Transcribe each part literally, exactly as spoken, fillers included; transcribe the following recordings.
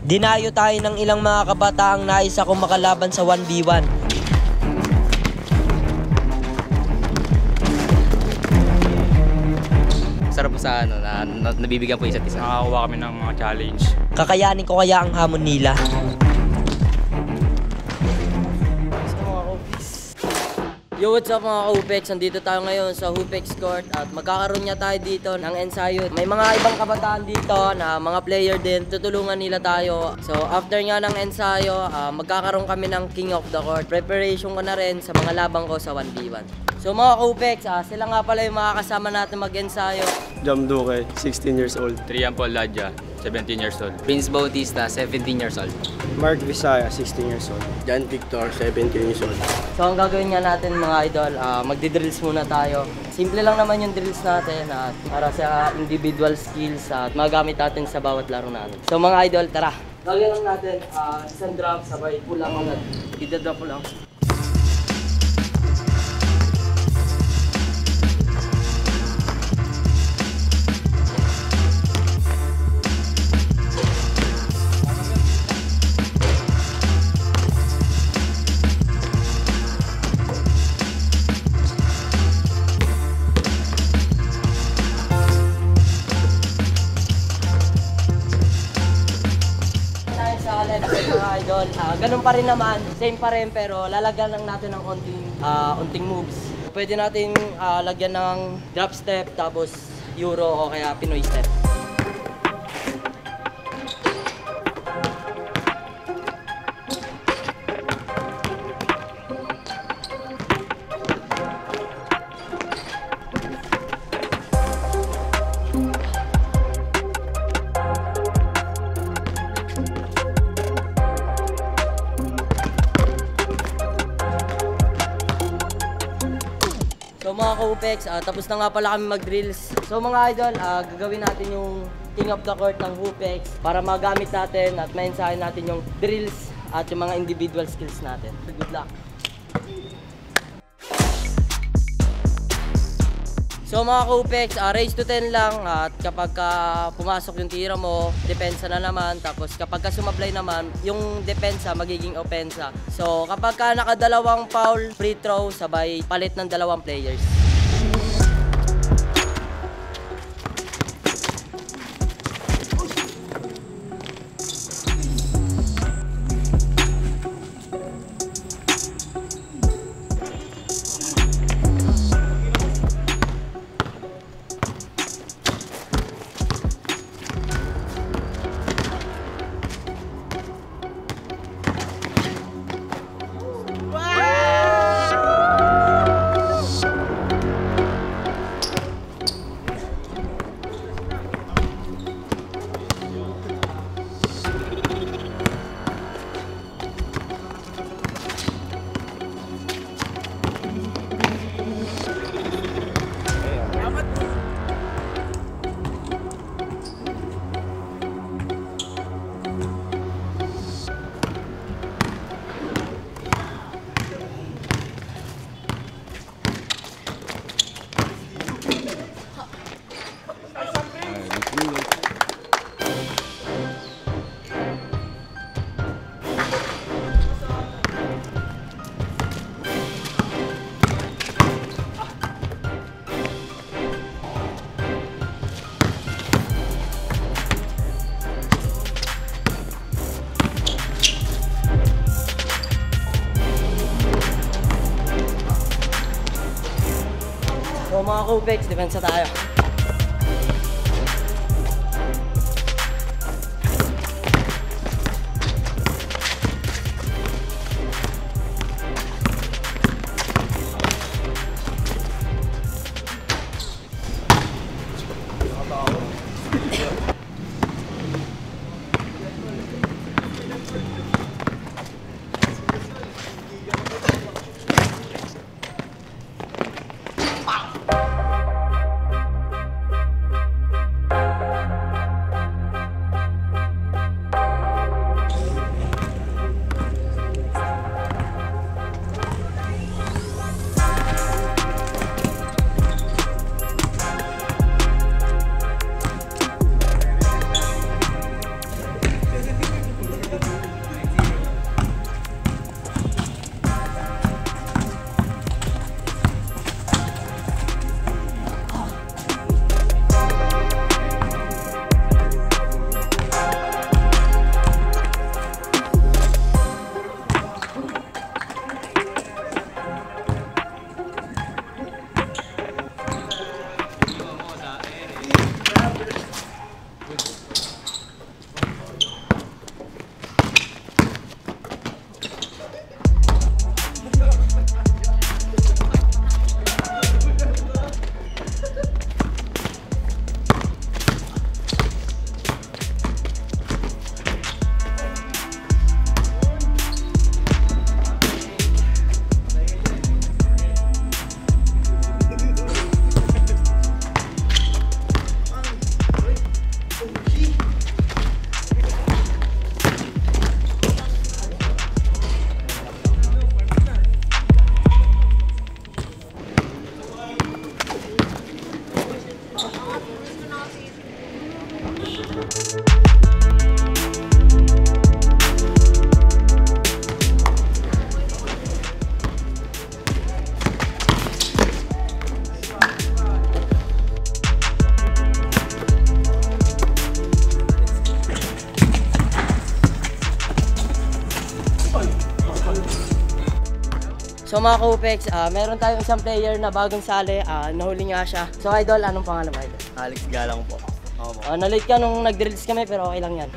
Dinayo tayo ng ilang mga kabataang nais akong makalaban sa one v one. Sarap po sa ano, na, na, nabibigyan po isa't isa. Nakakuha kami ng mga challenge. Kakayanin ko kaya ang hamon nila? Yo, what's up mga ka-Hupex? Nandito tayo ngayon sa Hupex Court at magkakaroon niya tayo dito ng ensayo. May mga ibang kabataan dito na mga player din, tutulungan nila tayo. So after nga ng ensayo, uh, magkakaroon kami ng King of the Court. Preparation ko na rin sa mga labang ko sa one v one. So mga ka-Hupex, uh, sila nga pala yung mga kasama natin mag-ensayo. Jam Duque, sixteen years old. Trian Paul Ladja, seventeen years old. Prince Bautista, seventeen years old. Mark Visaya, sixteen years old. John Victor, seventeen years old. So ang gagawin nga natin mga idol, uh, magdi-drills muna tayo. Simple lang naman yung drills natin at para sa individual skills at magamit natin sa bawat laro natin. So mga idol, tara! Gagawin lang natin uh, isang drop sabay pull lang agad. Ida-drop ko lang. Mga idol, uh, ganun pa rin naman, same pa rin pero lalagyan lang natin ng onting, uh, onting moves. Pwede natin uh, lagyan ng drop step tapos Euro o kaya Pinoy step. So mga ka-Hupex, uh, tapos na nga pala kami mag-drills. So mga idol, uh, gagawin natin yung King of the Court ng Hupex para magamit natin at ma-ensayo natin yung drills at yung mga individual skills natin. Good luck! So mga ka-Hupex, uh, raise to ten lang at kapag uh, pumasok yung tira mo, depensa na naman. Tapos kapag ka sumablay naman, yung depensa magiging opensa. So kapag ka nakadalawang foul, free throw, sabay palit ng dalawang players. So mga ka-Hupex, depensa tayo. So mga ka-Upex, ah, meron tayong isang player na bagong sali, ah, nahuli nga siya. So Idol, anong pangalan mo, Idol? Alex Galang po. Ako po. Ah, na-late ka nung nag-drills kami pero okay lang yan.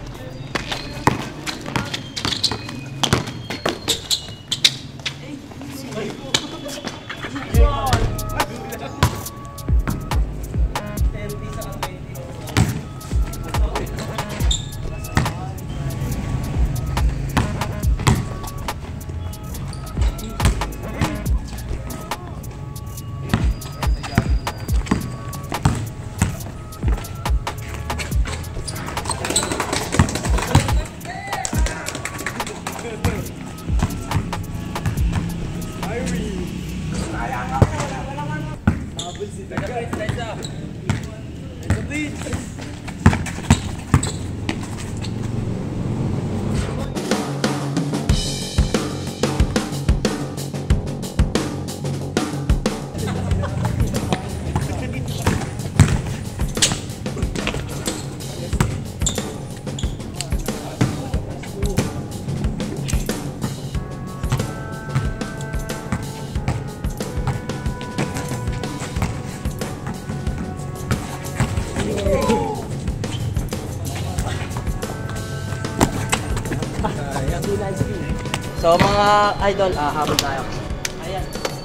So mga idol, ah, habol tayo. Ayan.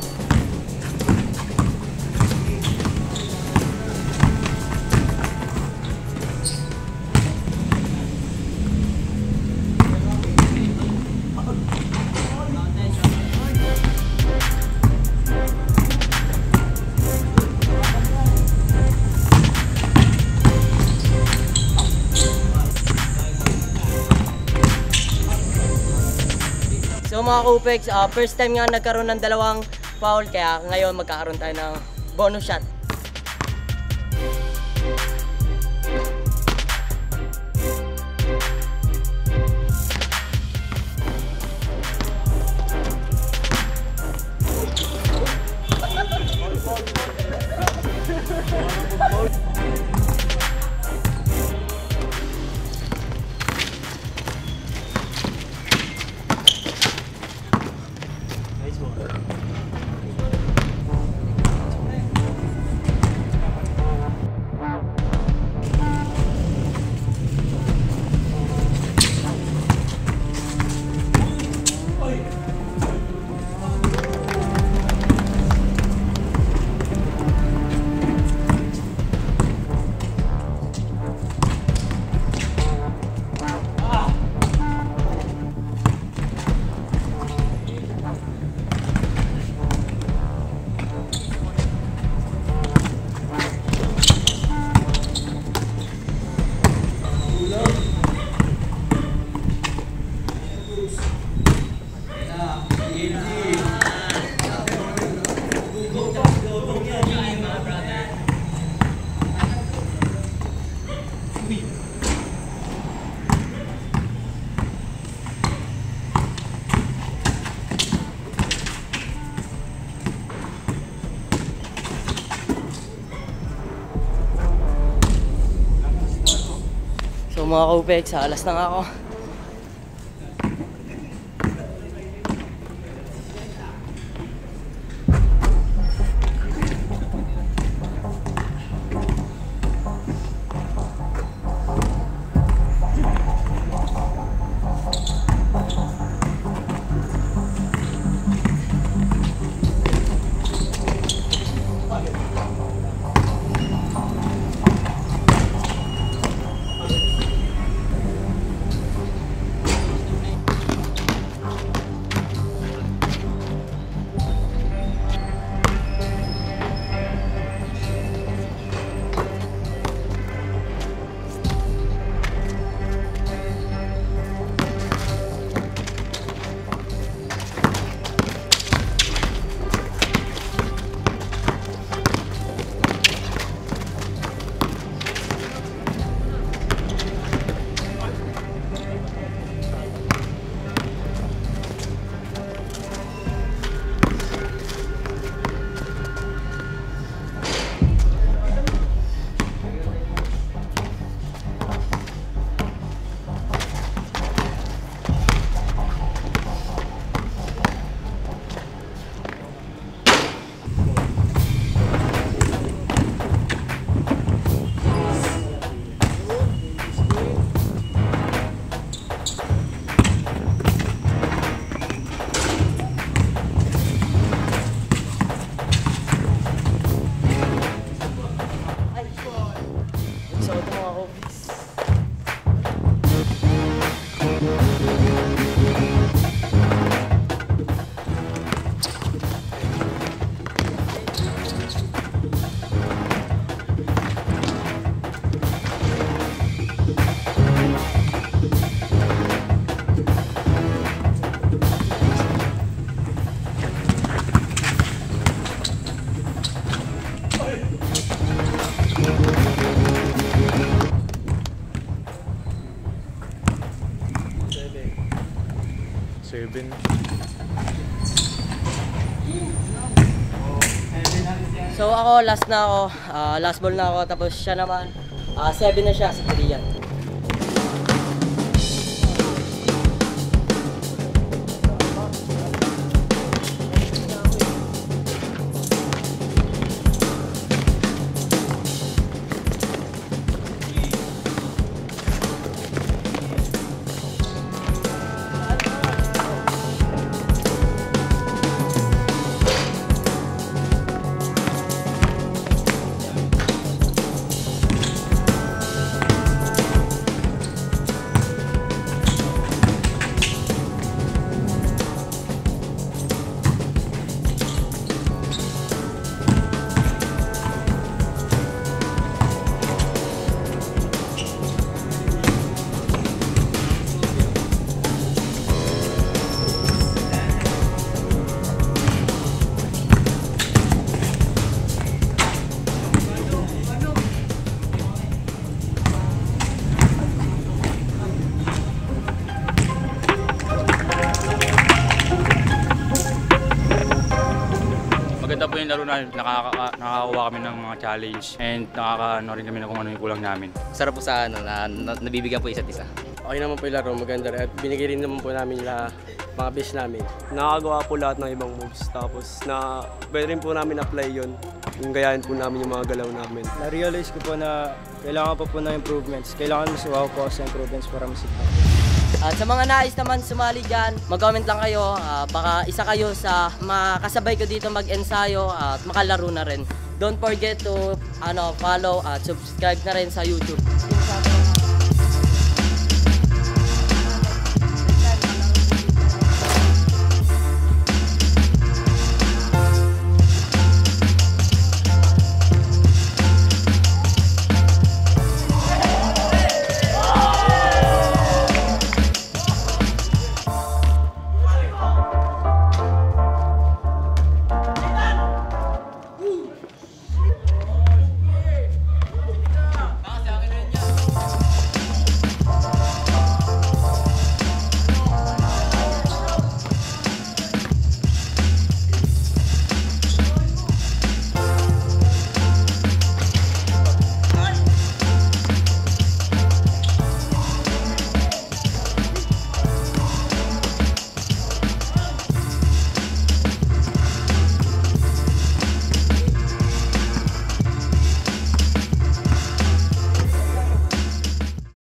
So mga ka-Upex, uh, first time nga nagkaroon ng dalawang foul kaya ngayon magkakaroon tayo ng bonus shot. So mga ka-Upex, alas na nga ako. seven. So ako, last na ako. Ah, last ball na ako. Tapos siya naman, ah seven na siya sa three yan. Maganda po yung laro namin. Nakaka nakakakuha kami ng mga challenge and nakakaano rin kami na kung ano yung kulang namin. Sarap po sa ano, na, na nabibigyan po isa't isa. Okay naman po yung laro, maganda rin. At binigay rin naman po namin la mga best namin. Nakakagawa po lahat ng ibang moves. Tapos na pwede rin po namin apply yun. Yung gayahin po namin yung mga galaw namin. Na-realize ko po na kailangan pa po ng improvements. Kailangan mas uwaw po sa improvements para masipag. At sa mga nais naman sumali dyan, mag-comment lang kayo. Ah, baka isa kayo sa makasabay ko dito mag-ensayo at makalaro na rin. Don't forget to ano, follow at subscribe na rin sa YouTube.